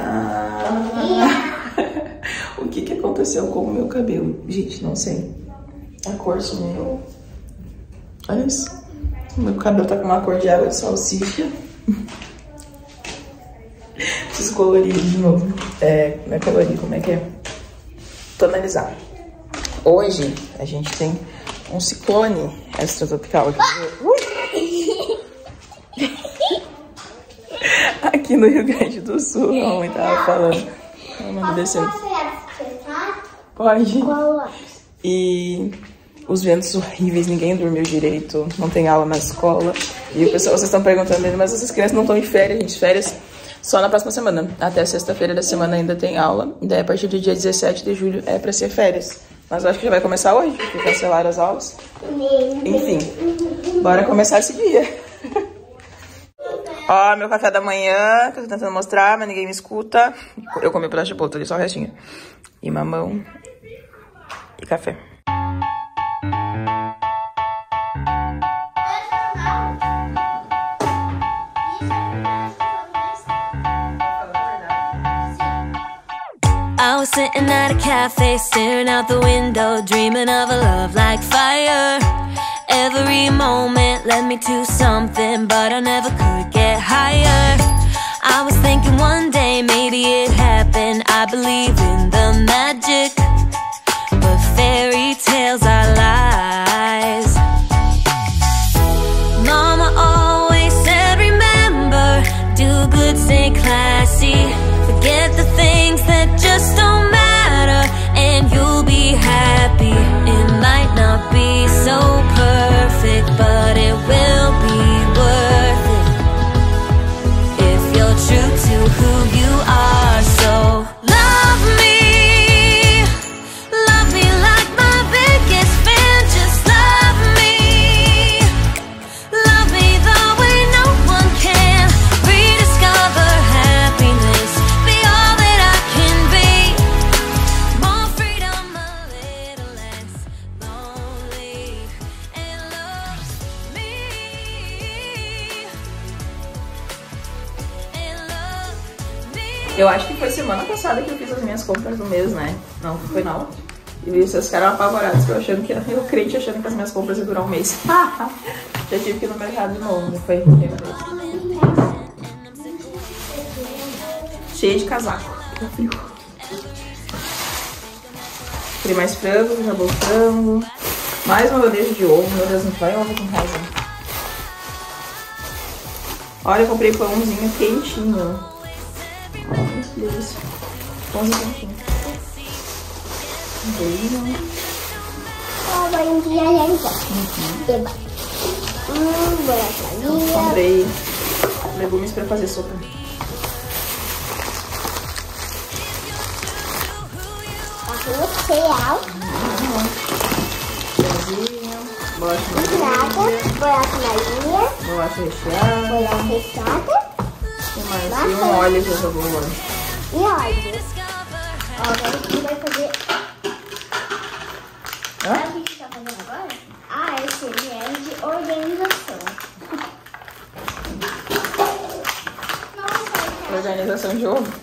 O que aconteceu com o meu cabelo? Gente, não sei. A cor sumiu. Olha isso. Meu cabelo tá com uma cor de água de salsicha. Preciso colorir de novo. Não é colorir, como é que é? Tonalizar. Hoje a gente tem um ciclone extratropical aqui. Aqui no Rio Grande do Sul, a mamãe tava falando. A mamãe desceu. Pode. E os ventos horríveis, ninguém dormiu direito, não tem aula na escola. E o pessoal, vocês estão perguntando, mas essas crianças não estão em férias, gente, férias só na próxima semana. Até sexta-feira da semana ainda tem aula. E daí a partir do dia 17 de julho é pra ser férias. Mas eu acho que já vai começar hoje, porque cancelaram as aulas. Enfim, bora começar esse dia. Ó, meu café da manhã, que eu tô tentando mostrar, mas ninguém me escuta. Eu comi um pedaço de bolo, tô ali só o restinho. E mamão. E café. I was sitting at a cafe, staring out the window, dreaming of a love like fire. Every moment led me to something, but I never could get higher. I was thinking one day maybe it happened. I believe in the magic, but fairy tales are lies. Mama always said, remember, do good, stay classy. Forget the things that just don't matter, and you'll be happy. It might not be so perfect, but it will be worth it if you're true to who you are. So love me like my biggest fan. Just love me the way no one can. Rediscover happiness, be all that I can be. More freedom, a little less lonely, and love me, and love me. Eu acho que foi semana passada que eu fiz as minhas compras do mês, né? Não, foi na outra. E vocês ficaram apavorados, eu crente achando que as minhas compras iam durar um mês. Já tive que ir no mercado de novo, foi cheio de casaco. Tá frio. Queria mais frango, já vou frango. Mais uma bandeja de ovo, meu Deus, não vai ovo com casa. Olha, eu comprei pãozinho quentinho. Olha que delícia. Pãozinho quentinho. Um beijo. Comprei legumes pra fazer sopa. Cereal. Bolacha Maria. Bolacha recheada. Bolacha recheada. E mais? E um óleo que eu jogou agora. E óleo. Ó, agora a gente vai fazer... Hã? Sabe o que a gente tá fazendo agora? Esse é de organização. Organização de ovo.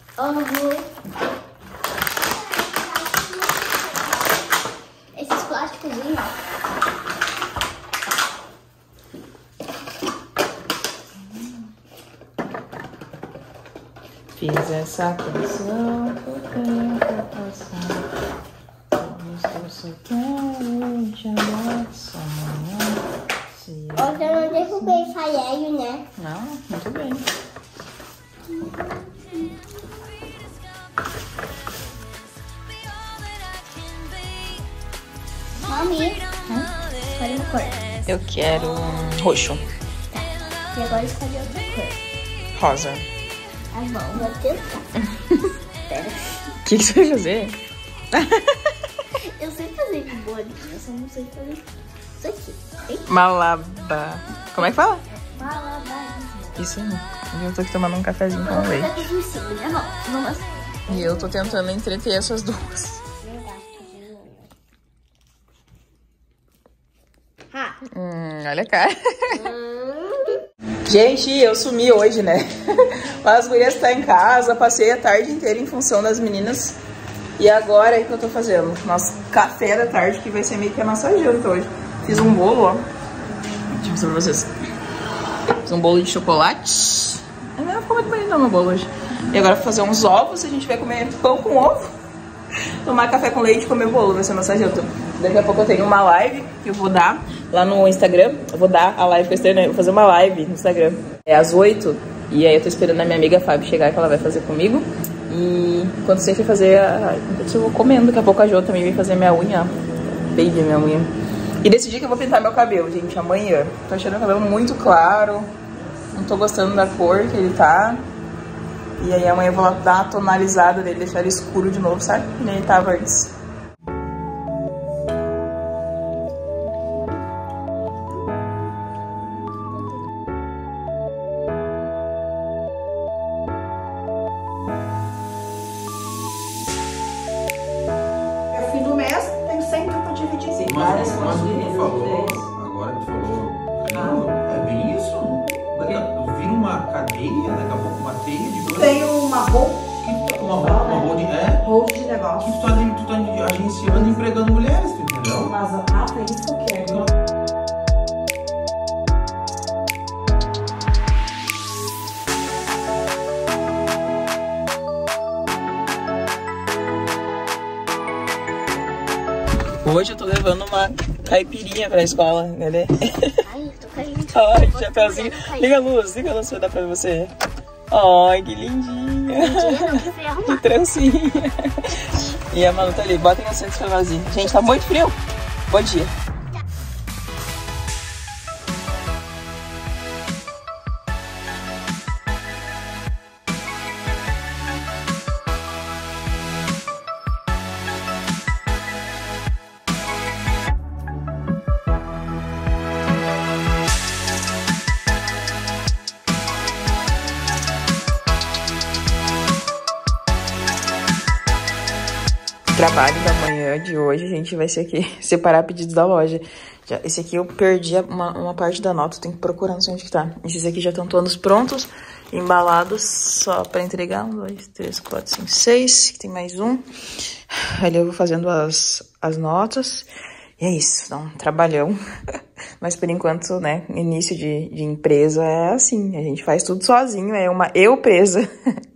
Esses plásticos, ó. Fiz essa canção que eu tenho pra passar. Eu quero te amar só amanhã. Ontem eu não derrubei falhei, né? Não, muito bem. Mami, escolhe uma cor. Eu quero roxo. Tá. E agora escolhe outra cor. Rosa. Tá bom, vou tentar. Pera. O que você vai fazer? Eu sei fazer de bolinha, eu só não sei fazer isso aqui. Malaba. Como é que fala? Malabarismo. Isso aí. Eu tô aqui tomando um cafezinho com leite. Vamos. E eu tô tentando entreter essas duas. Olha a cara. Gente, eu sumi hoje, né? As gurias estão em casa, passei a tarde inteira em função das meninas. E agora é que eu tô fazendo nosso café da tarde, que vai ser meio que a nossa janta hoje. Fiz um bolo, ó. Deixa eu mostrar pra vocês. Fiz um bolo de chocolate. Ficou muito bonito no bolo hoje. E agora vou fazer uns ovos, a gente vai comer pão com ovo. Tomar café com leite e comer bolo, vai ser a nossa janta. Daqui a pouco eu tenho uma live que eu vou dar lá no Instagram. Eu vou dar a live que eu estou, né? Vou fazer uma live no Instagram. É às 8. E aí eu tô esperando a minha amiga Fábio chegar, que ela vai fazer comigo. E quando você for fazer, eu vou comendo. Daqui a pouco a Jo também vem fazer minha unha. Baby, minha unha. E decidi que eu vou pintar meu cabelo, gente, amanhã. Tô achando o cabelo muito claro. Não tô gostando da cor que ele tá. E aí amanhã eu vou lá dar uma tonalizada dele, deixar ele escuro de novo, sabe? Que nem ele tava antes. É fim do mês, tem 100 mil pra dividir. Sim, mas tu falou, agora tu falou, é bem isso. Vira uma cadeia, daqui a pouco uma teia de coisa. Tem uma hold hold de negócio. Que tu tá agenciando e empregando mulheres, tu entendeu? Mas é isso que eu quero. Hoje eu tô levando uma caipirinha pra escola, entendeu? Ai, eu tô caindo. Ai, que chapéuzinho. Liga a luz vai dar pra você. Ai, que lindinha. Que trancinha. E a Manu tá ali, bota em assento pra vazio. Gente, tá muito frio. Bom dia. Trabalho da manhã de hoje, a gente vai ser aqui, separar pedidos da loja. Esse aqui eu perdi uma parte da nota, tenho que procurar, não sei onde que tá. Esses aqui já estão todos prontos, embalados, só pra entregar. 1, 2, 3, 4, 5, 6, que tem mais um. Ali eu vou fazendo as notas. E é isso, dá um trabalhão. Mas por enquanto, né, início de empresa é assim, a gente faz tudo sozinho, é uma eu-presa.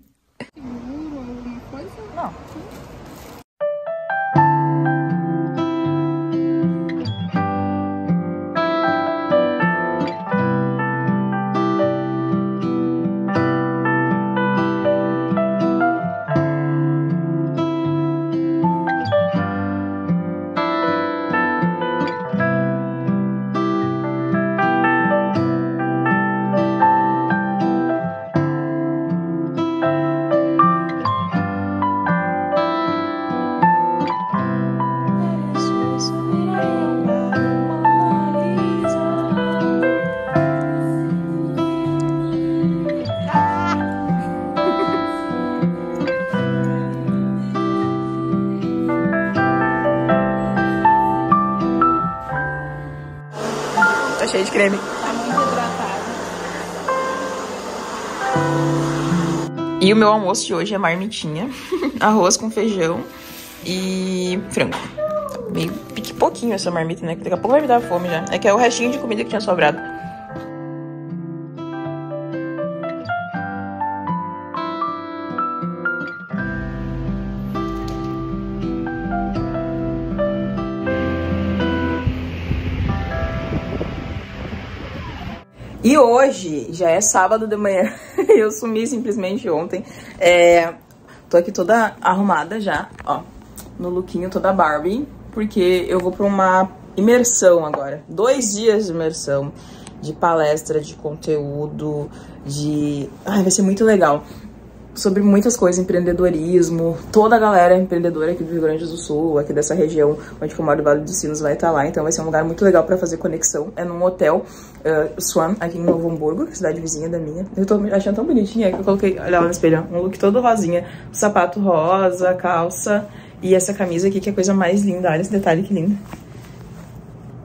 Cheio de creme. Tá muito hidratado. E o meu almoço de hoje é marmitinha, arroz com feijão e frango. Tá meio pouquinho essa marmita, né? Daqui a pouco vai me dar fome já. É que é o restinho de comida que tinha sobrado. E hoje já é sábado de manhã, eu sumi simplesmente ontem. Tô aqui toda arrumada já, ó, no lookinho toda Barbie, porque eu vou pra uma imersão agora. 2 dias de imersão, de palestra, de conteúdo, vai ser muito legal. Sobre muitas coisas, empreendedorismo, toda a galera empreendedora aqui do Rio Grande do Sul, aqui dessa região onde eu moro, do Vale dos Sinos, vai estar lá. Então vai ser um lugar muito legal pra fazer conexão. É num hotel Swan, aqui em Novo Hamburgo, cidade vizinha da minha. Eu tô achando tão bonitinha que eu coloquei, olha lá no espelho, um look todo rosinha. Sapato rosa, calça e essa camisa aqui que é a coisa mais linda. Olha esse detalhe que lindo.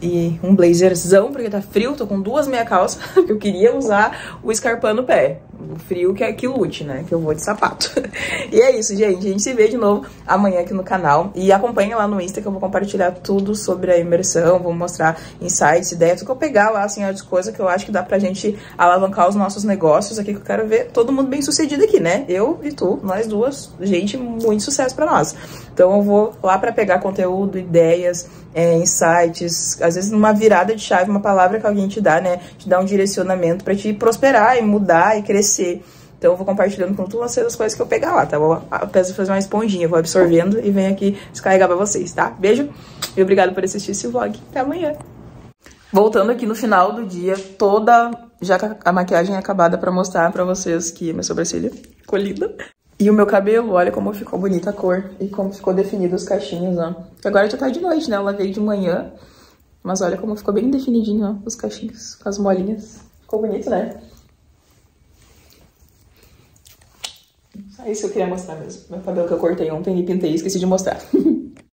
e um blazerzão, porque tá frio, tô com 2 meia calças, porque eu queria usar o escarpão no pé. O frio que lute, né? Que eu vou de sapato. E é isso, gente. A gente se vê de novo amanhã aqui no canal. E acompanha lá no Insta que eu vou compartilhar tudo sobre a imersão. Vou mostrar insights, ideias, tudo que eu pegar lá, assim, as coisas que eu acho que dá pra gente alavancar os nossos negócios aqui, que eu quero ver todo mundo bem sucedido aqui, né? Eu e tu, nós duas, gente, muito sucesso pra nós. Então eu vou lá pra pegar conteúdo, ideias, insights, às vezes numa virada de chave, uma palavra que alguém te dá, né? Te dá um direcionamento pra te prosperar e mudar e crescer. Então eu vou compartilhando com todas as coisas que eu pegar lá, tá? Vou fazer uma esponjinha, vou absorvendo e venho aqui descarregar pra vocês, tá? Beijo e obrigado por assistir esse vlog. Até amanhã. Voltando aqui no final do dia, toda já a maquiagem acabada pra mostrar pra vocês que minha sobrancelha ficou linda. E o meu cabelo, olha como ficou bonita a cor e como ficou definido os cachinhos, ó. Que agora já tá de noite, né? Eu lavei de manhã, mas olha como ficou bem definidinho, ó, os cachinhos, com as molinhas. Ficou bonito, né? Só isso que eu queria mostrar mesmo. Meu cabelo que eu cortei ontem e pintei e esqueci de mostrar.